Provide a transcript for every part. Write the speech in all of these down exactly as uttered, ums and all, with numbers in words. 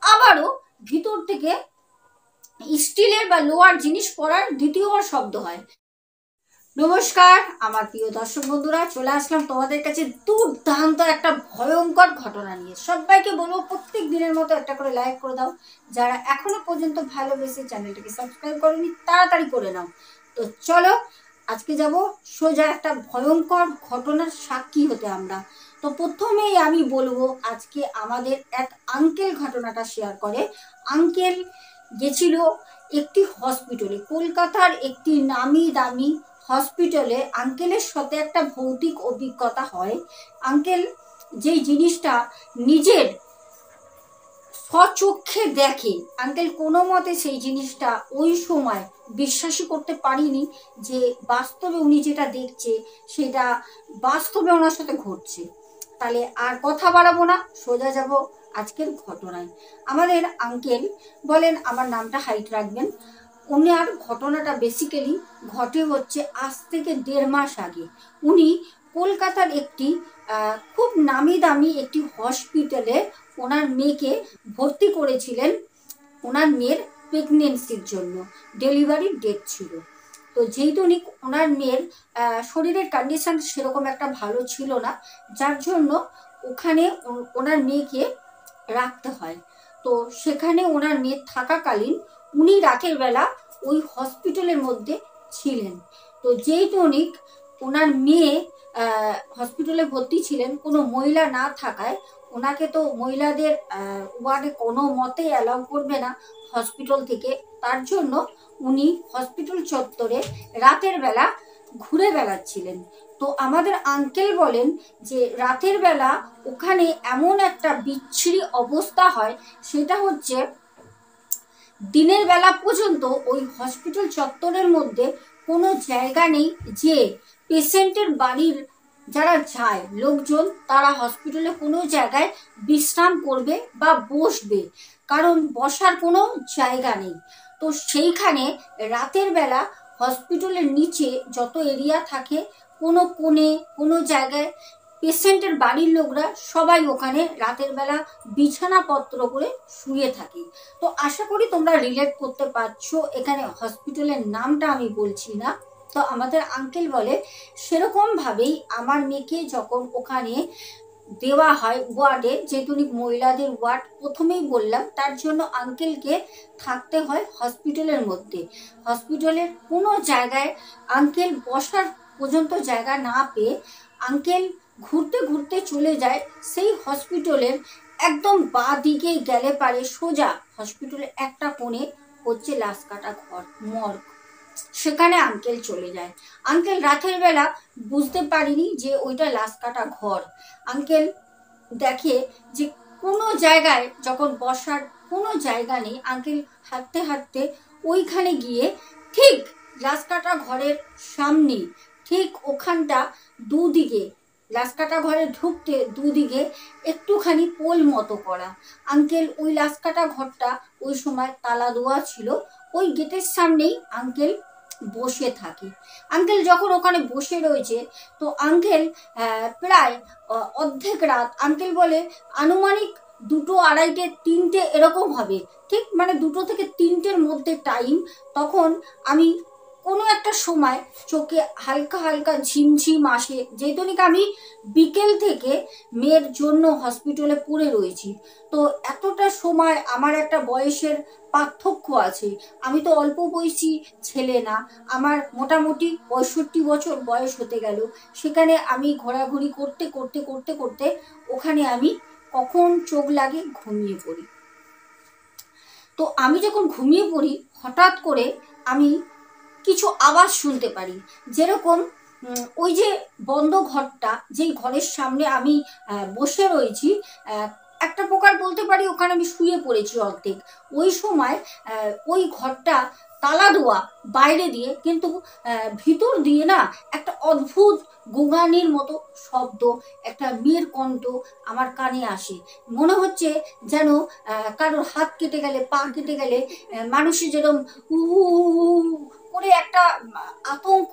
আবারও ভিতর থেকে স্টিলের বা লোহার জিনিস পড়ার দ্বিতীয়বার শব্দ হয়। নমস্কার আমার প্রিয় দর্শক বন্ধুরা, চলে আসলাম তোমাদের কাছে দুর্দান্ত একটা ভয়ঙ্কর ঘটনা নিয়ে। সবাইকে বলবো প্রত্যেক দিনের মতো একটা করে লাইক করে দাও। যারা এখনো পর্যন্ত ভালোবেসে চ্যানেলটাকে সাবস্ক্রাইব করোনি তাড়াতাড়ি করে নাও। তো চলো আজকে যাব সোজা একটা ভয়ঙ্কর ঘটনার সাক্ষী হতে আমরা। তো প্রথমেই আমি বলবো আজকে আমাদের এক আঙ্কেল ঘটনাটা শেয়ার করে। আঙ্কেল গেছিল একটি হসপিটালে, কলকাতার একটি নামি দামি হসপিটালে। আঙ্কেলের সাথে একটা ভৌতিক অভিজ্ঞতা হয়। আঙ্কেল যেই জিনিসটা নিজের স্বচক্ষে দেখে, আঙ্কেল কোনো মতে সেই জিনিসটা ওই সময় বিশ্বাসই করতে পারিনি যে বাস্তবে উনি যেটা দেখছে সেটা বাস্তবে ওনার সাথে ঘটছে। তাহলে আর কথা বাড়াবো না, সোজা যাব আজকের ঘটনায়। আমাদের আঙ্কেল বলেন, আমার নামটা হাইট রাখবেন। ওনার ঘটনাটা বেসিক্যালি ঘটে হচ্ছে আজ থেকে দেড় মাস আগে। উনি কলকাতার একটি খুব নামি দামি একটি হসপিটালে ওনার মেয়েকে ভর্তি করেছিলেন। ওনার মেয়ের প্রেগনেন্সির জন্য ডেলিভারির ডেট ছিল। তো যেহেতু উনি ওনার মেয়ের শরীরের কন্ডিশন সেরকম একটা ভালো ছিল না, যার জন্য ওখানে ওনার মেয়েকে রাখতে হয়। তো সেখানে ওনার মেয়ে থাকাকালীন উনি রাতের বেলা ওই হসপিটালের মধ্যে ছিলেন। তো যেই টনিক ওনার মেয়ে হসপিটালে ভর্তি ছিলেন, কোনো মহিলা না থাকায় ওনাকে তো মহিলাদের ওয়ার্ডে কোনো মতে অ্যালাউ করবে না হসপিটাল থেকে। তার জন্য উনি হসপিটাল চত্বরে রাতের বেলা ঘুরে বেড়াচ্ছিলেন। তো আমাদের আঙ্কেল বলেন যে রাতের বেলা ওখানে এমন একটা বিচ্ছিরি অবস্থা হয়, সেটা হচ্ছে দিনের বেলা পর্যন্ত ওই হসপিটাল চত্বরের মধ্যে কোনো জায়গা নেই যে পেশেন্টের বাড়ির যারা যায় লোকজন তারা হসপিটালে কোনো জায়গায় বিশ্রাম করবে বা বসবে, কারণ বসার কোনো জায়গা নেই। তো সেইখানে রাতের বেলা হসপিটালের নিচে যত এরিয়া থাকে, কোনো কোণে কোনো জায়গায় পেশেন্টের বাড়ির লোকরা সবাই ওখানে রাতের বেলা বিছানাপত্র করে শুয়ে থাকে। তো আশা করি তোমরা রিলেট করতে পারছো। এখানে হসপিটালের নামটা আমি বলছি না। তো আমাদের আঙ্কেল বলে সেরকমভাবেই আমার মেয়েকে যখন ওখানে দেওয়া হয় ওয়ার্ডে, যেহেতু মহিলাদের ওয়ার্ড প্রথমেই বললাম, তার জন্য আঙ্কেলকে থাকতে হয় হসপিটালের মধ্যে। হসপিটালের কোনো জায়গায় আঙ্কেল বসার পর্যন্ত জায়গা না পেয়ে আঙ্কেল ঘুরতে ঘুরতে চলে যায় সেই হসপিটালের একদম বাঁ দিকে গেলে পারে সোজা হসপিটালের একটা কোণে হচ্ছে লাশ কাটা ঘর, মর্গ। সেখানে আঙ্কেল চলে যায়। আঙ্কেল রাতের বেলা বুঝতে পারিনি যে ওইটা লাশ কাটা ঘর। আঙ্কেল দেখে যে কোনো জায়গায় যখন বসার কোনো জায়গা নেই, আঙ্কেল হাঁটতে হাঁটতে ওইখানে গিয়ে ঠিক লাশ কাটা ঘরের সামনে, ঠিক ওখানটা দুদিকে লাশ কাটা ঘরে ঢুকতে দুদিকে একটুখানি পোল মতো করা। আঙ্কেল ওই লাশ কাটা ঘরটা ওই সময় তালা দেওয়া ছিল, ওই গেটের সামনেই আঙ্কেল বসে থাকে। আঙ্কেল যখন ওখানে বসে রয়েছে, তো আঙ্কেল প্রায় অর্ধেক রাত, আঙ্কেল বলে আনুমানিক দুটো আড়াইটে তিনটে এরকম হবে, ঠিক মানে দুটো থেকে তিনটের মধ্যে টাইম। তখন আমি কোনো একটা সময় চোখে হালকা হালকা ঝিমঝিম আসে, যেহেতু আমি বিকেল থেকে মেয়ের জন্য হসপিটালে পড়ে রয়েছি। তো এতটা সময় আমার একটা বয়সের পার্থক্য আছে। আমি তো অল্প বয়সী ছেলে না, আমার মোটামুটি পঁয়ষট্টি বছর বয়স হতে গেল। সেখানে আমি ঘোরাঘুরি করতে করতে করতে করতে ওখানে আমি কখন চোখ লাগে ঘুমিয়ে পড়ি। তো আমি যখন ঘুমিয়ে পড়ি হঠাৎ করে আমি কিছু আওয়াজ শুনতে পারি, যেরকম ওই যে বন্ধ ঘরটা, যেই ঘরের সামনে আমি বসে রয়েছি, একটা প্রকার বলতে পারি ওখানে আমি শুয়ে পড়েছি অর্ধেক। ওই সময় ওই ঘরটা তালা দেওয়া বাইরে দিয়ে, কিন্তু ভিতর দিয়ে না একটা অদ্ভুত গোঙানির মতো শব্দ, একটা মেয়ের কণ্ঠ আমার কানে আসে। মনে হচ্ছে যেন কারোর হাত কেটে গেলে, পা কেটে গেলে মানুষের যেরকম উ করে একটা আতঙ্ক,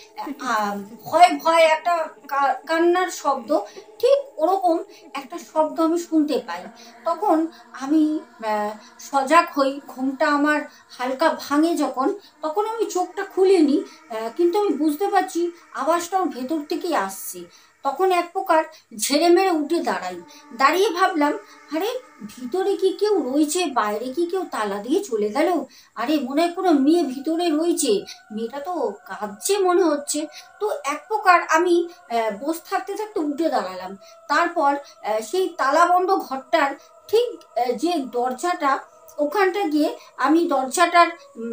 ভয় ভয় একটা কান্নার শব্দ, ঠিক ওরকম একটা শব্দ আমি শুনতে পাই। তখন আমি সজাগ হই, ঘুমটা আমার হালকা ভাঙে যখন, তখন আমি চোখটা খুলিনি, কিন্তু আমি বুঝতে পারছি আওয়াজটা ওর ভেতর থেকেই আসছে। তখন এক প্রকার ঝেড়ে মেরে উঠে দাঁড়াই, দাঁড়িয়ে ভাবলাম আরে ভিতরে কি কেউ রয়েছে, বাইরে কি কেউ তালা দিয়ে চলে গেল, আরে মনে হয় কোনো মেয়ে ভিতরে রয়েছে, মেয়েটা তো কাঁদছে মনে হচ্ছে। তো এক প্রকার আমি বসে থাকতে থাকতে উঠে দাঁড়ালাম। তারপর সেই তালাবন্ধ ঘরটার ঠিক যে দরজাটা, ওখানটা গিয়ে আমি দরজাটার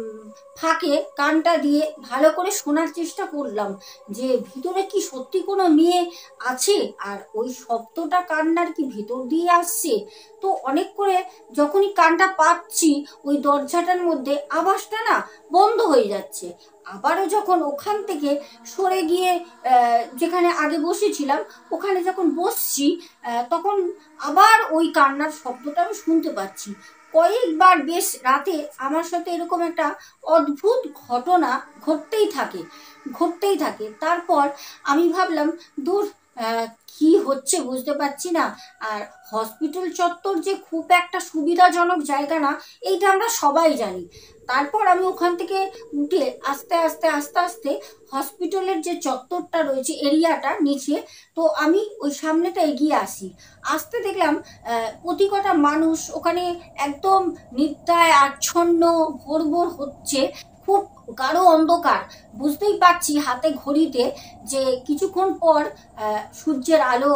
ফাঁকে কানটা দিয়ে ভালো করে শোনার চেষ্টা করলাম যে ভিতরে কি সত্যি কোনো মেয়ে আছে, আর ওই শব্দটা কান্নার কি ভিতর দিয়ে আসছে। তো অনেক করে যখনই কানটা পাচ্ছি ওই দরজাটার মধ্যে, আওয়াজটা না বন্ধ হয়ে যাচ্ছে। আবারও যখন ওখান থেকে সরে গিয়ে যেখানে আগে বসেছিলাম ওখানে যখন বসছি, তখন আবার ওই কান্নার শব্দটা আমি শুনতে পাচ্ছি। কয়েকবার বেশ রাতে আমার সাথে এরকম একটা অদ্ভুত ঘটনা ঘটতেই থাকে ঘটতেই থাকে তারপর আমি ভাবলাম দূর, কি হচ্ছে বুঝতে পারছি না। আর হসপিটাল চত্বর যে খুব একটা সুবিধাজনক জায়গা না, এইটা আমরা সবাই জানি। তারপর আমি ওখান থেকে উঠে আস্তে আস্তে আস্তে আস্তে হসপিটালের যে চত্বরটা রয়েছে, এরিয়াটা নিচে, তো আমি ওই সামনেটা এগিয়ে আসি। আসতে দেখলাম প্রতি কটা মানুষ ওখানে একদম নিদ্রায় আচ্ছন্ন, ভোর ভোর হচ্ছে, খুব গাঢ় অন্ধকার। বুঝতেই পারছি হাতে ঘড়িতে যে কিছুক্ষণ পর সূর্যের আলো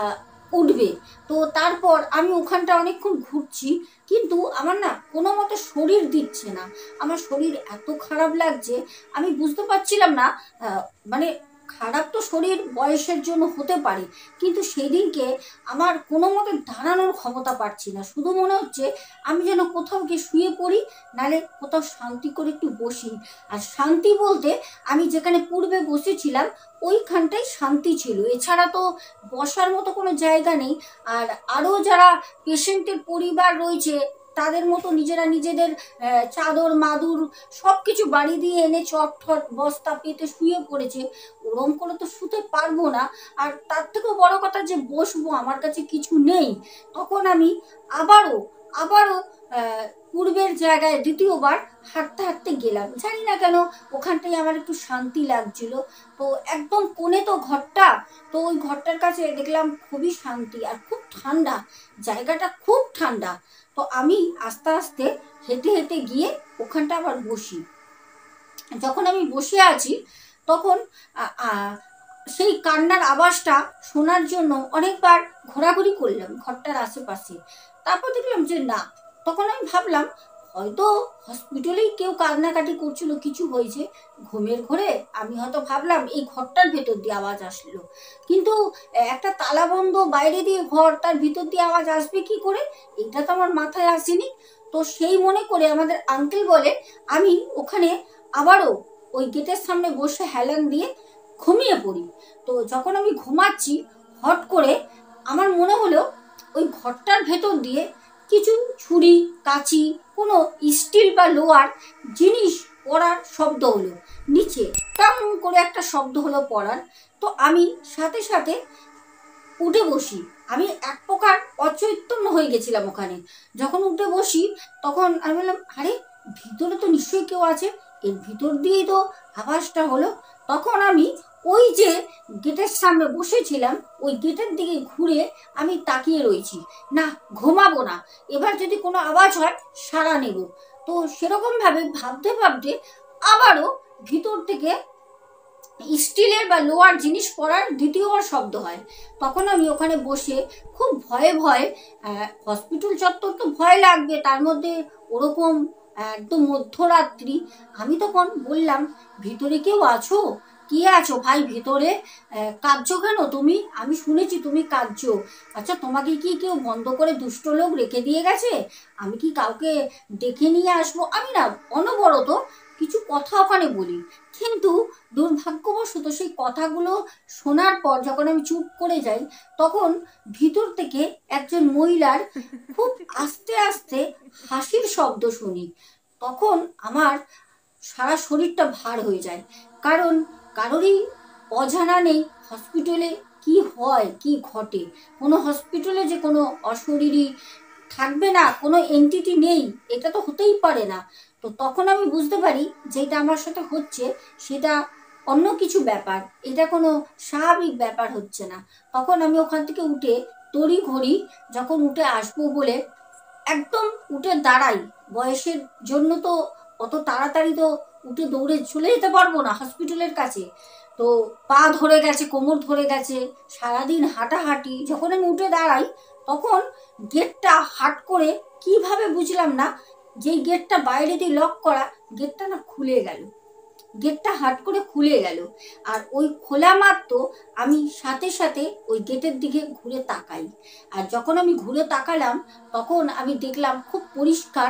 উঠবে। তো তারপর আমি ওখানটা অনেকক্ষণ ঘুরছি, কিন্তু আমার না কোনো মতে শরীর দিচ্ছে না, আমার শরীর এত খারাপ লাগছে, আমি বুঝতে পারছিলাম না। মানে খারাপ তো শরীর বয়সের জন্য হতে পারে, কিন্তু সেদিনকে আমার কোনো মতে দাঁড়ানোর ক্ষমতা পাচ্ছি না, শুধু মনে হচ্ছে আমি যেন কোথাও গিয়ে শুয়ে পড়ি, নাহলে কোথাও শান্তি করে একটু বসি। আর শান্তি বলতে আমি যেখানে পূর্বে বসেছিলাম ওইখানটাই শান্তি ছিল, এছাড়া তো বসার মতো কোনো জায়গা নেই। আর আরও যারা পেশেন্টের পরিবার রয়েছে তাদের মতো নিজেরা নিজেদের চাদর মাদুর সব কিছু বাড়ি দিয়ে এনে চট ঠট বস্তা পেতে শুয়ে পড়েছে, ওরম করে তো শুতে পারবো না। আর তার থেকেও বড় কথা যে বসবো, আমার কাছে কিছু নেই। তখন আমি আবারও আবারও পূর্বের জায়গায় দ্বিতীয়বার হাঁটতে হাঁটতে গেলাম, জানি না কেন ওখানটায় আমার একটু শান্তি লাগছিল। তো একদম কোণে তো ঘরটা, তো ওই ঘরটার কাছে দেখলাম খুবই শান্তি আর খুব ঠান্ডা, জায়গাটা খুব ঠান্ডা। তো আমি আস্তে আস্তে হেঁটে হেঁটে গিয়ে ওখানটা আবার বসি। যখন আমি বসে আছি তখন সেই কান্নার আওয়াজটা শোনার জন্য অনেকবার ঘোরাঘুরি করলাম ঘরটার আশেপাশে। তারপর দেখলাম যে না, তখন আমি ভাবলাম হয়তো হসপিটালেই কেউ কান্নাকাটি করছিল, কিছু হয়েছে ঘুমের ঘরে, আমি হয়তো ভাবলাম এই ঘরটার ভেতর দিয়ে আওয়াজ আসলো। কিন্তু একটা তালাবন্ধ বাইরে দিয়ে ঘর, তার ভিতর দিয়ে আওয়াজ আসবে কি করে, এটা তো আমার মাথায় আসেনি। তো সেই মনে করে আমাদের আঙ্কেল বলে আমি ওখানে আবারও ওই গেটের সামনে বসে হেলান দিয়ে ঘুমিয়ে পড়ি। তো যখন আমি ঘুমাচ্ছি হট করে আমার মনে হলো ওই ঘরটার ভেতর দিয়ে কিছু ছুরি কাঁচি, কোনো স্টিল বা লোহার জিনিস পড়ার শব্দ হলো, নিচে টাং করে একটা শব্দ হলো পড়ার। তো আমি সাথে সাথে উঠে বসি, আমি এক প্রকার অচৈতন্য হয়ে গেছিলাম ওখানে। যখন উঠে বসি তখন আমি বললাম আরে ভিতরে তো নিশ্চয়ই কেউ আছে, এর ভিতর দিয়েই তো আওয়াজটা হলো। তখন আমি ওই যে গেটের সামনে বসেছিলাম ওই গেটের দিকে ঘুরে আমি তাকিয়ে রয়েছি, না ঘুমাবো না, এবার যদি কোনো আওয়াজ হয় সাড়া নেব। তো সেরকমভাবে ভাবতে ভাবতে আবারও ভিতর থেকে স্টিলের বা লোহার জিনিস পড়ার দ্বিতীয়বার শব্দ হয়। তখন আমি ওখানে বসে খুব ভয়ে ভয়ে, হসপিটাল চত্বর তো ভয় লাগবে, তার মধ্যে ওরকম একদম মধ্যরাত্রি, আমি তখন বললাম ভিতরে কেউ আছো, কে আছো ভাই ভেতরে, কাঁদছো কেন তুমি, আমি শুনেছি তুমি কাঁদছো, আচ্ছা তোমাকে কি কেউ বন্ধ করে দুষ্ট লোক রেখে দিয়ে গেছে, আমি কি কাউকে ডেকে নিয়ে আসবো। আমি না অনবরত কিছু কথা ওখানে বলি, কিন্তু দুর্ভাগ্যবশত সেই কথাগুলো শোনার পর যখন আমি চুপ করে যাই তখন ভিতর থেকে একজন মহিলার খুব আস্তে আস্তে হাসির শব্দ শুনি। তখন আমার সারা শরীরটা ভার হয়ে যায়। কারণ কারোরই অজানা নেই হসপিটালে কি হয় কি ঘটে। কোনো হসপিটালে যে কোনো অশরীরী থাকবে না, কোনো এন্টিটি নেই, এটা তো হতেই পারে না। তো তখন আমি বুঝতে পারি যেটা আমার সাথে হচ্ছে সেটা অন্য কিছু ব্যাপার, এটা কোনো স্বাভাবিক ব্যাপার হচ্ছে না। তখন আমি ওখান থেকে উঠে তড়ি ঘড়ি যখন উঠে আসবো বলে একদম উঠে দাঁড়াই। বয়সের জন্য তো অত তাড়াতাড়ি তো উঠে দৌড়ে চলে যেতে পারবো না হসপিটালের কাছে। তো পা ধরে গেছে, কোমর ধরে গেছে, সারাদিন হাঁটাহাঁটি। যখন আমি উঠে দাঁড়াই তখন গেটটা হাট করে কিভাবে বুঝলাম না, যেই গেটটা বাইরে দিয়ে লক করা, গেটটা না খুলে গেল। গেটটা হাট করে খুলে গেল। আর ওই খোলা মাত্র আমি সাথে সাথে ওই গেটের দিকে ঘুরে তাকাই। আর যখন আমি ঘুরে তাকালাম তখন আমি দেখলাম খুব পরিষ্কার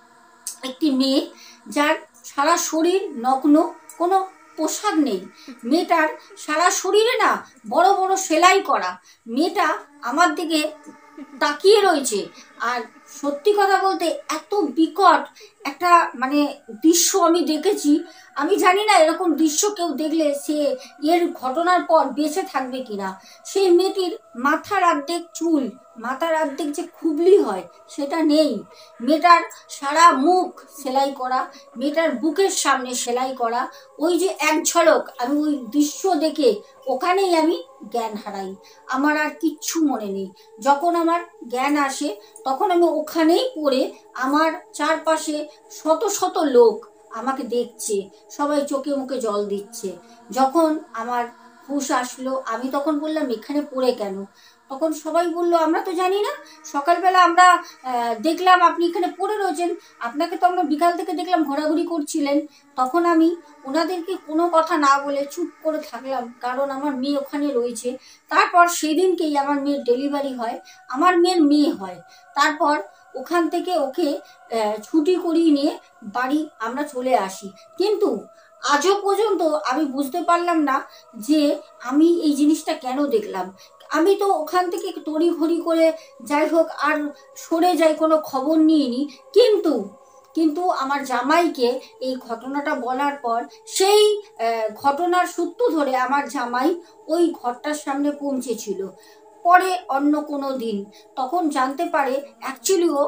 একটি মেয়ে, যার সারা শরীর নগ্ন, কোনো পোশাক নেই। মেয়েটার সারা শরীরে না বড় বড় সেলাই করা। মেয়েটা আমার দিকে তাকিয়ে রয়েছে। আর সত্যি কথা বলতে এত বিকট একটা মানে দৃশ্য আমি দেখেছি, আমি জানি না এরকম দৃশ্য কেউ দেখলে সে এর ঘটনার পর বেঁচে থাকবে কিনা। সেই মেয়েটির মাথার অর্ধেক চুল, মাথার অর্ধেক যে খুবলি হয় সেটা নেই। মেয়েটার সারা মুখ সেলাই করা, মেয়েটার বুকের সামনে সেলাই করা। ওই যে এক ঝলক আমি ওই দৃশ্য দেখে ওখানেই আমি জ্ঞান হারাই। আমার আর কিচ্ছু মনে নেই। যখন আমার জ্ঞান আসে তখন আমি ওখানেই পড়ে, আমার চারপাশে শত শত লোক আমাকে দেখছে, সবাই চোখে মুখে জল দিচ্ছে। যখন আমার হুঁশ আসলো আমি তখন বললাম এখানে পড়ে কেন? তখন সবাই বলল আমরা তো জানি না, সকালবেলা আমরা দেখলাম আপনি এখানে পড়ে রয়েছেন, আপনাকে তো আমরা বিকাল থেকে দেখলাম ঘোরাঘুরি করছিলেন। তখন আমি ওনাদেরকে কোনো কথা না বলে চুপ করে থাকলাম, কারণ আমার মেয়ে ওখানে রয়েছে। তারপর সেদিনকেই আমার মেয়ের ডেলিভারি হয়, আমার মেয়ের মেয়ে হয়। তারপর ওখান থেকে ওকে ছুটি করিয়ে নিয়ে বাড়ি আমরা চলে আসি। কিন্তু আজও পর্যন্ত আমি বুঝতে পারলাম না যে আমি এই জিনিসটা কেন দেখলাম। আমি তো ওখান থেকে তড়িঘড়ি করে যাই হোক আর সরে যাই, কোনো খবর নিইনি। কিন্তু কিন্তু আমার জামাইকে এই ঘটনাটা বলার পর সেই ঘটনার সূত্র ধরে আমার জামাই ওই ঘরটার সামনে পৌঁছেছিল পরে অন্য কোনো দিন। তখন জানতে পারে অ্যাকচুয়ালিও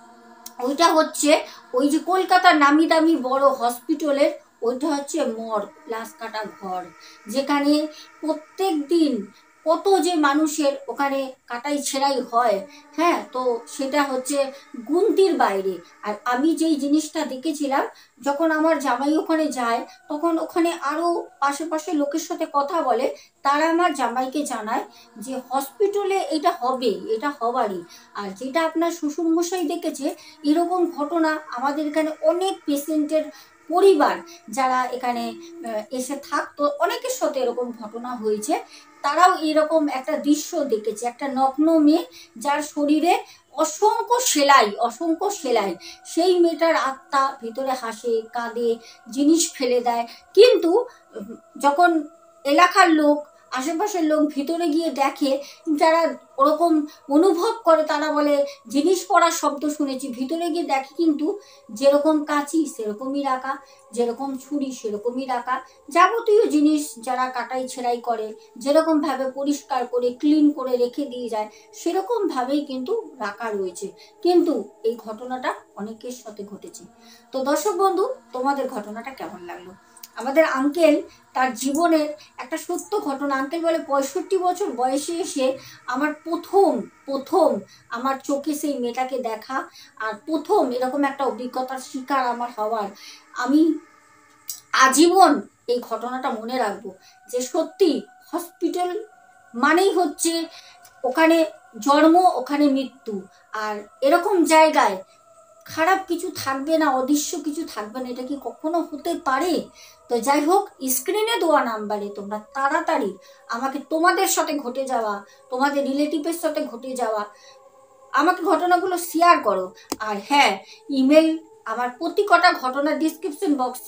ওইটা হচ্ছে ওই যে কলকাতার নামি দামি বড় হসপিটালের, ওইটা হচ্ছে মর্গ, লাশ কাটা ঘর, যেখানে প্রত্যেক দিন কত যে মানুষের ওখানে কাটাই ছেঁড়াই হয়। হ্যাঁ, তো সেটা হচ্ছে গুনতির বাইরে। আর আমি যেই জিনিসটা দেখেছিলাম, যখন আমার জামাই ওখানে যায় তখন ওখানে আরও আশেপাশে লোকের সাথে কথা বলে, তারা আমার জামাইকে জানায় যে হসপিটালে এটা হবে, এটা হবারই। আর যেটা আপনার শ্বশুরমশাই দেখেছে, এরকম ঘটনা আমাদের এখানে অনেক পেশেন্টের পরিবার যারা এখানে এসে থাকতো, অনেকের সাথে এরকম ঘটনা হয়েছে। তারাও এরকম একটা দৃশ্য দেখেছে, একটা নগ্ন মেয়ে যার শরীরে অসংখ্য সেলাই, অসংখ্য সেলাই। সেই মেয়েটার আত্মা ভিতরে হাসে, কাঁদে, জিনিস ফেলে দেয়। কিন্তু যখন এলাকার লোক, আশেপাশের লোক ভিতরে গিয়ে দেখে, যারা ওরকম অনুভব করে, তারা বলে জিনিস পড়ার শব্দ শুনেছি। ভিতরে গিয়ে দেখে কিন্তু যেরকম কাঁচি সেরকমই রাখা, যেরকম ছুরি সেরকমই রাখা, যাবতীয় জিনিস যারা কাটাই ছেঁড়াই করে যেরকমভাবে পরিষ্কার করে ক্লিন করে রেখে দিয়ে যায় সেরকমভাবেই কিন্তু রাখা রয়েছে। কিন্তু এই ঘটনাটা অনেকের সাথে ঘটেছে। তো দর্শক বন্ধু, তোমাদের ঘটনাটা কেমন লাগলো? আমাদের আঙ্কেল তার জীবনের একটা সত্য ঘটনা, আঙ্কেল বলে পঁয়ষট্টি বছর বয়সে এসে আমার প্রথম প্রথম আমার চোখে সেই মেয়েটাকে দেখা, আর প্রথম এরকম একটা অভিজ্ঞতার শিকার আমার হওয়ার। আমি আজীবন এই ঘটনাটা মনে রাখবো যে সত্যি হসপিটাল মানেই হচ্ছে ওখানে জন্ম, ওখানে মৃত্যু। আর এরকম জায়গায় খারাপ কিছু থাকবে না, অদৃশ্য কিছু থাকবে না, এটা কি কখনো হতে পারে? তো যাই হোক, স্ক্রিনে দেওয়া নাম্বারে তোমরা তাড়াতাড়ি আমাকে তোমাদের সাথে ঘটে যাওয়া, তোমাদের রিলেটিভের সাথে ঘটে যাওয়া আমাকে ঘটনাগুলো শেয়ার করো। আর হ্যাঁ, ইমেল আমার প্রতি কটা ঘটনা ডিসক্রিপশন বক্সে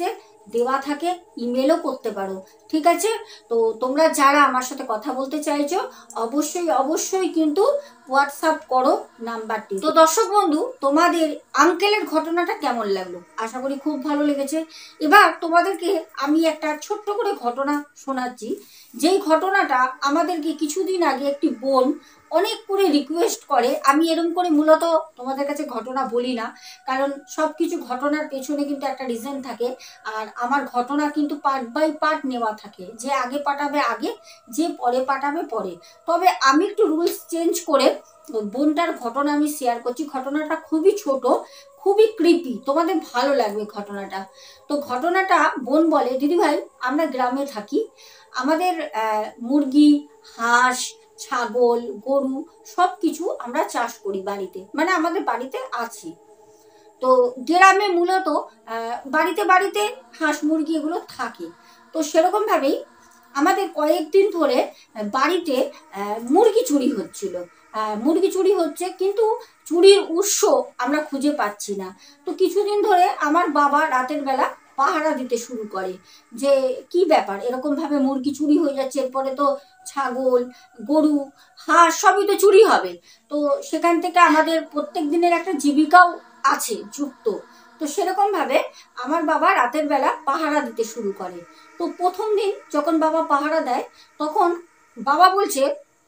দেওয়া থাকে, ইমেলও করতে পারো। ঠিক আছে, তো তোমরা যারা আমার সাথে কথা বলতে চাইছো অবশ্যই অবশ্যই কিন্তু হোয়াটসঅ্যাপ করো নাম্বারটি। তো দর্শক বন্ধু, তোমাদের আঙ্কেলের ঘটনাটা কেমন লাগলো? আশা করি খুব ভালো লেগেছে। এবার তোমাদেরকে আমি একটা ছোট্ট করে ঘটনা শোনাচ্ছি, যেই ঘটনাটা আমাদেরকে কিছুদিন আগে একটি বোন অনেক করে রিকোয়েস্ট করে। আমি এরকম করে মূলত তোমাদের কাছে ঘটনা বলি না, কারণ সব কিছু ঘটনার পেছনে কিন্তু একটা রিজন থাকে। আর আমার ঘটনা কিন্তু পার্ট বাই পার্ট নেওয়া থাকে, যে আগে পাঠাবে আগে, যে পরে পাঠাবে পরে। তবে আমি একটু রুলস চেঞ্জ করে বোনটার ঘটনা আমি শেয়ার করছি। ঘটনাটা খুবই ছোট, খুবই ক্রিপি, তোমাদের ভালো লাগবে ঘটনাটা। তো ঘটনাটা বোন বলে, দিদিভাই আমরা গ্রামে থাকি, আমাদের মুরগি, হাঁস, ছাগল, গরু সব কিছু আমরা চাষ করি বাড়িতে, মানে আমাদের বাড়িতে আছে। তো গ্রামে মূলত বাড়িতে বাড়িতে হাঁস মুরগি এগুলো থাকে। তো সেরকম ভাবেই আমাদের কয়েকদিন ধরে বাড়িতে মুরগি চুরি হচ্ছিল। মুরগি চুরি হচ্ছে, কিন্তু চুরির উৎস আমরা খুঁজে পাচ্ছি না। তো কিছুদিন ধরে আমার বাবা রাতের বেলা পাহারা দিতে শুরু করে, যে কি ব্যাপার এরকম ভাবে মুরগি চুরি হয়ে যাচ্ছে, এরপরে তো ছাগল, গরু, হাঁস সবই তো চুরি হবে। তো সেখান থেকে আমাদের প্রত্যেক দিনের একটা জীবিকাও আছে যুক্ত। তো সেরকম ভাবে আমার বাবা রাতের বেলা পাহারা দিতে শুরু করে। তো প্রথম দিন যখন বাবা পাহারা দেয়, তখন বাবা বলছে,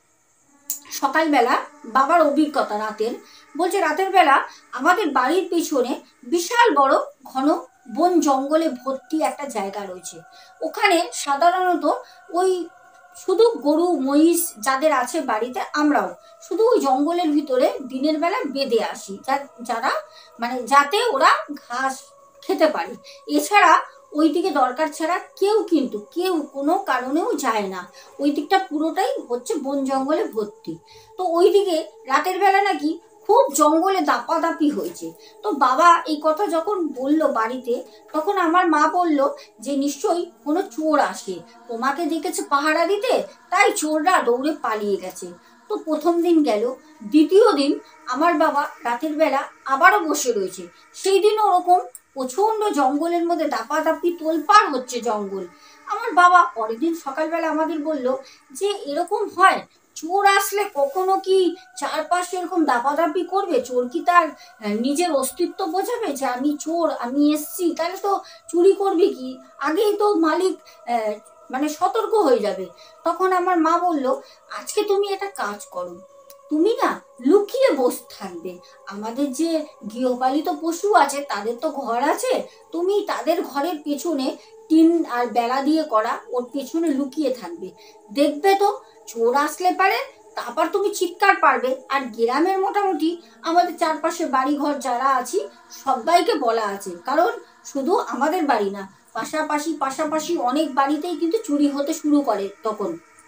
সকালবেলা বাবার অভিজ্ঞতা রাতের, বলছে রাতের বেলা আমাদের বাড়ির পেছনে বিশাল বড় ঘন বন জঙ্গলে ভর্তি একটা জায়গা রয়েছে। ওখানে সাধারণত ওই শুধু গরু মহিষ যাদের আছে বাড়িতে, আমরাও শুধু ওই জঙ্গলের ভিতরে দিনের বেলা বেঁধে আসি, যারা মানে যাতে ওরা ঘাস খেতে পারে। এছাড়া ওই দিকে দরকার ছাড়া কেউ কিন্তু কেউ কোনো কারণেও যায় না। ওই দিকটা পুরোটাই হচ্ছে বন জঙ্গলে ভর্তি। তো ওই দিকে রাতের বেলা নাকি খুব জঙ্গলে দাপাদাপি হয়েছে। তো বাবা এই কথা যখন বলল বাড়িতে, তখন আমার মা বলল যে নিশ্চয়ই কোনো চোর আসে, তোমাকে দেখেছে পাহারা দিতে, তাই চোররা দৌড়ে পালিয়ে গেছে। তো প্রথম দিন গেল, দ্বিতীয় দিন আমার বাবা রাতের বেলা আবারও বসে রয়েছে। সেই দিনও ওরকম প্রচন্ড জঙ্গলের মধ্যে দাপাদাপি তোলপাড় হচ্ছে জঙ্গল। আমার বাবা পরের দিন সকালবেলা আমাদের বলল যে এরকম হয়, চোর আসলে কখনো কি চারপাশে এরকম দাপাদাপি করবে? চোর কি তার নিজের অস্তিত্ব বোঝাবে যে আমি চোর, আমি এসছি? তাহলে তো চুরি করবে কি, আগেই তো মালিক মানে সতর্ক হয়ে যাবে। তখন আমার মা বলল, আজকে তুমি একটা কাজ করো, তুমি না লুকিয়ে বসে থাকবে। আমাদের যে গৃহপালিত পশু আছে তাদের তো ঘর আছে, তুমি তাদের ঘরের পেছনে টিন আর বেড়া দিয়ে করা, ওর পেছনে লুকিয়ে থাকবে। দেখবে তো চোর আসলে পারে, তারপর তুমি চিৎকার পারবে। আর গ্রামের মোটামুটি আমাদের চারপাশে বাড়ি ঘর যারা আছি সবাইকে বলা আছে, কারণ শুধু আমাদের বাড়ি না, পাশাপাশি পাশাপাশি অনেক বাড়িতেই কিন্তু চুরি হতে শুরু করে। তখন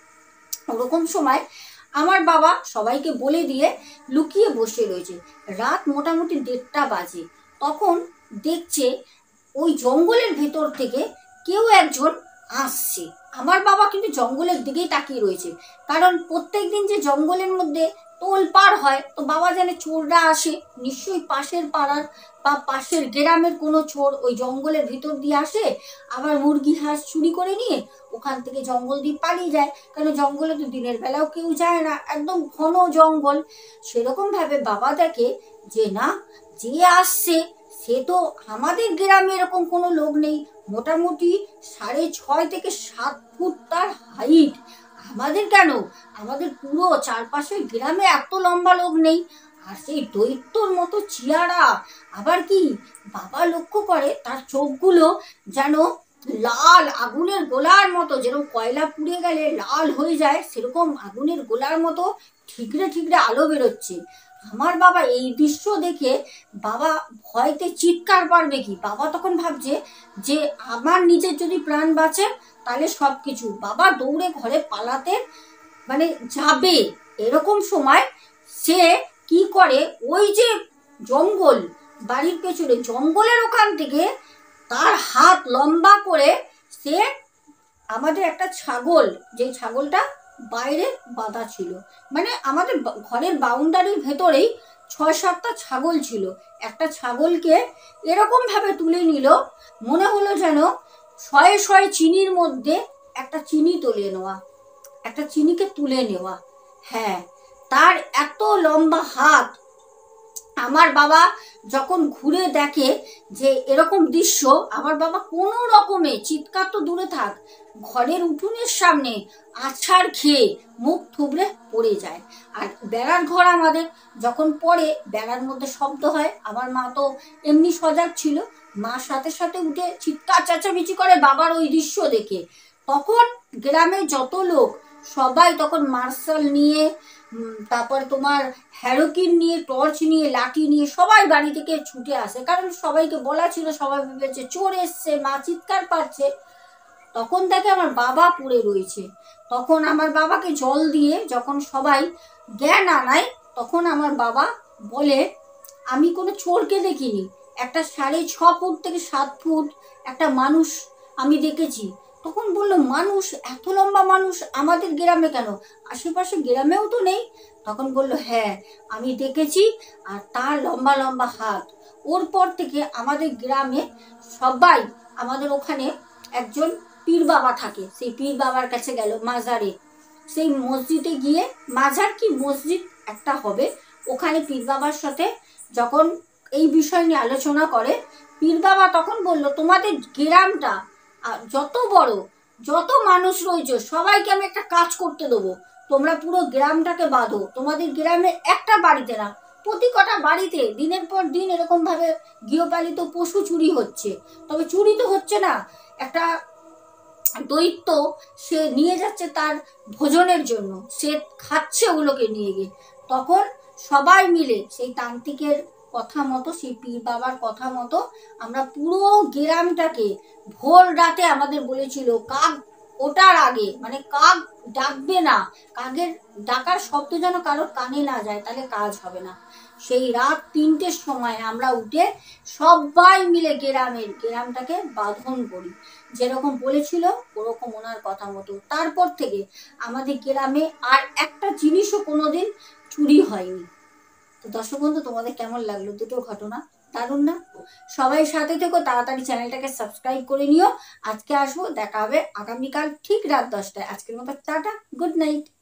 ওরকম সময় আমার বাবা সবাইকে বলে দিয়ে লুকিয়ে বসে রয়েছে। রাত মোটামুটি দেড়টা বাজে, তখন দেখছে ওই জঙ্গলের ভেতর থেকে কেউ একজন আসছে। আমার বাবা কিন্তু জঙ্গলের দিকেই তাকিয়ে রয়েছে, কারণ প্রত্যেক দিন যে জঙ্গলের মধ্যে তোলপাড় হয়, তো বাবা জানে চোররা আসে, নিশ্চয়ই পাশের পাড়ার বা পাশের গ্রামের কোনো চোর ওই জঙ্গলের ভিতর দিয়ে আসে, আবার মুরগি হাঁস চুরি করে নিয়ে ওখান থেকে জঙ্গল দিয়ে পালিয়ে যায়। কারণ জঙ্গলে তো দিনের বেলাও কেউ যায় না, একদম ঘন জঙ্গল। সেরকম ভাবে বাবা দেখে যে না, যে আসছে সে তো আমাদের গ্রামে এরকম কোনো লোক নেই, মোটামুটি সাড়ে ছয় থেকে সাত ফুট তার হাইট। আমাদের কেন, আমাদের পুরো চারপাশের গ্রামে এত লম্বা লোক নেই। আর সেই দৈত্যর মতো চেহারা, আবার কি বাবা লক্ষ্য করে তার চোখগুলো যেন লাল আগুনের গোলার মতো, যেরকম কয়লা পুড়ে গেলে লাল হয়ে যায় সেরকম আগুনের গোলার মতো ঠিকরে ঠিকরে আলো বেরোচ্ছে। আমার বাবা এই দৃশ্য দেখে বাবা ভয়তে চিৎকার পারবে কি। বাবা তখন ভাবছে যে আমার নিজের যদি প্রাণ বাঁচে তাহলে সব কিছু। বাবা দৌড়ে ঘরে পালাতে মানে যাবে, এরকম সময় সে কি করে, ওই যে জঙ্গল বাড়ির পেছনে জঙ্গলের ওখান থেকে তার হাত লম্বা করে সে আমাদের একটা ছাগল, যে ছাগলটা বাইরে বাঁধা ছিল, মানে আমাদের ঘরের বাউন্ডারির ভেতরেই ছয় সাতটা ছাগল ছিল, একটা ছাগলকে এরকম ভাবে তুলে নিল, মনে হলো যেন শয়ে শয়ে চিনির মধ্যে একটা চিনি তুলে নেওয়া, একটা চিনিকে তুলে নেওয়া। হ্যাঁ, তার এত লম্বা হাত। আমার বাবা যখন ঘুরে দেখে যে এরকম দৃশ্য, আমার বাবা কোনো রকমে, চিৎকার তো দূরে থাক, ঘরের উঠোনের সামনে আছাড় খেয়ে মুখ থুবড়ে পড়ে যায়। আর বেড়ার ঘর আমাদের, যখন পড়ে বেড়ার মধ্যে শব্দ হয়, আমার মা তো এমনি সজাগ ছিল, মার সাথে সাথে উঠে চিৎকার চেঁচামেচি করে বাবার ওই দৃশ্য দেখে। তখন গ্রামে যত লোক সবাই তখন মার্শাল নিয়ে, তারপরে তোমার হ্যারোকিন নিয়ে, টর্চ নিয়ে, লাঠি নিয়ে সবাই বাড়ি থেকে ছুটে আসে, কারণ সবাইকে বলা ছিল, সবাই ভেবেছে চোর এসছে, মা চিৎকার পাচ্ছে। তখন দেখে আমার বাবা পড়ে রয়েছে। তখন আমার বাবাকে জল দিয়ে যখন সবাই জ্ঞান আনায়, তখন আমার বাবা বলে, আমি কোনো চোরকে দেখিনি, একটা সাড়ে ছ ফুট থেকে সাত ফুট একটা মানুষ আমি দেখেছি। তখন বললো, মানুষ? এত লম্বা মানুষ আমাদের গ্রামে কেন? আশেপাশে গ্রামেও তো নেই। তখন বললো, হ্যাঁ আমি দেখেছি, আর তার লম্বা লম্বা হাত। ওর পর থেকে আমাদের গ্রামে সবাই, আমাদের ওখানে একজন পীর বাবা থাকে, সেই পীর বাবার কাছে গেল মাজারে, সেই মসজিদে গিয়ে, মাজার কি মসজিদ একটা হবে, ওখানে পীর বাবার সাথে যখন এই বিষয় নিয়ে আলোচনা করে, পীর বাবা তখন বলল, তোমাদের গ্রামটা যত বড়, যত মানুষ রয়েছে সবাইকে আমি একটা কাজ করতে দেবো, তোমরা পুরো গ্রামটাকে বাঁধো। তোমাদের গ্রামে একটা বাড়িতে না, প্রতি কটা বাড়িতে দিনের পর দিন এরকম ভাবে গৃহপালিত পশু চুরি হচ্ছে। তবে চুরি তো হচ্ছে না, একটা দৈত্য সে নিয়ে যাচ্ছে তার ভোজনের জন্য, সে খাচ্ছে ওগুলোকে নিয়ে গিয়ে। তখন সবাই মিলে সেই তান্ত্রিকের কথা মতো, সেই পীর বাবার কথা মতো আমরা পুরো গ্রামটাকে, ভোর রাতে আমাদের বলেছিল কাক ওটার আগে, মানে কাক ডাকবে না, কাকের ডাকার শব্দ যেন কারোর কানে না যায়, তাহলে কাজ হবে না। সেই রাত তিনটের সময় আমরা উঠে সবাই মিলে গ্রামের গ্রামটাকে বাঁধন করি, যেরকম বলেছিল ওরকম ওনার কথা মতো। তারপর থেকে আমাদের গ্রামে আর একটা জিনিসও কোনোদিন চুরি হয়নি। তো দর্শক বন্ধু, তোমাদের কেমন লাগলো দুটো ঘটনা? দারুণ না? সবাই সাথে থেকো, তাড়াতাড়ি চ্যানেলটাকে সাবস্ক্রাইব করে নিও। আজকে আসবো, দেখা হবে আগামীকাল ঠিক রাত দশটায়। আজকের মতো টাটা, গুড নাইট।